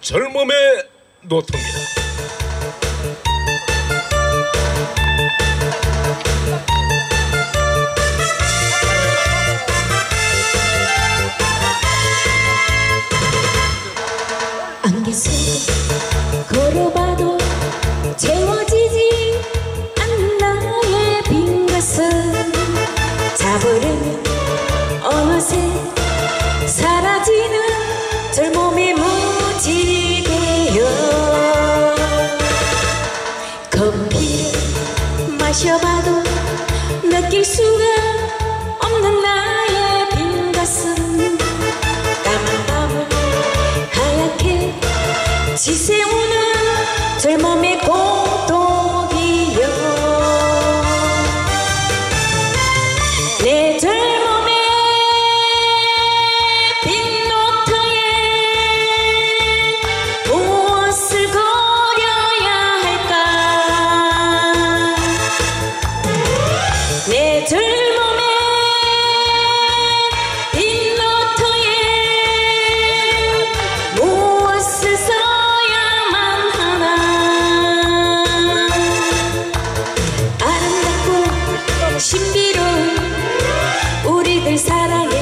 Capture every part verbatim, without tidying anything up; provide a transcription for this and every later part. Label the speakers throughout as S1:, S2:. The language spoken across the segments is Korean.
S1: 젊음의 노트입니다.
S2: 안개 속에 걸어봐도 채워지지 않는 나의 빈 가슴 잡으려면 어느새 사라지는 젊음의 무지개여. 커피를 마셔봐도 느낄 수가 없는 나의 빈 가슴 까만 밤을 하얗게 지새우는 젊음의 고독이여. 내 젊음의 빈 노트에 무엇을 그려야 할까. 내 젊음의 빈 노트에 무엇을 써야만 하나. 아름답고 신비로운 우리들 사랑의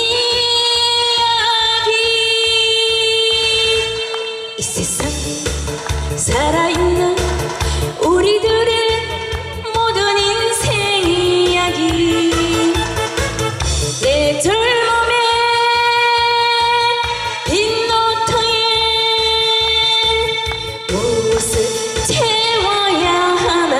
S2: 이야기. 이 세상에 살아있는 우리들의 모든 인생 이야기. 내 젊음의 빈 노트에 무엇을 채워야 하나.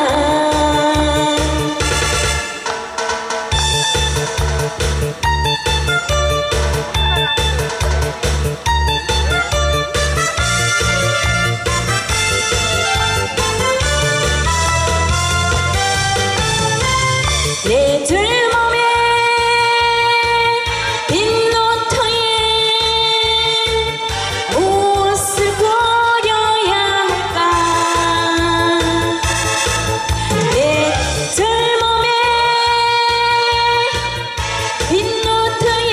S2: 내 젊음의 빈 노트에 무엇을 그려야 할까. 내 젊음의 빈 노트에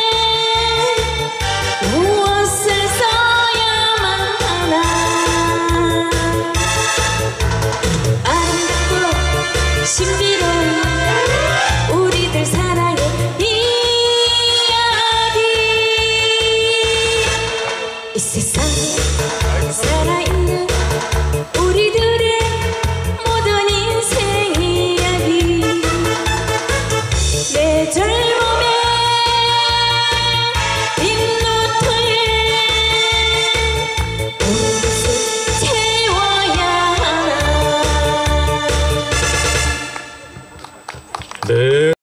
S2: 무엇을 써야만 하나. 아름답고 신비로운 우리들 사랑의 이야기. 이 세상에 살아있는 우리들의 모든 인생 이야기. 내 젊음의 빈 노트에 무엇을 채워야 하나.
S1: 네.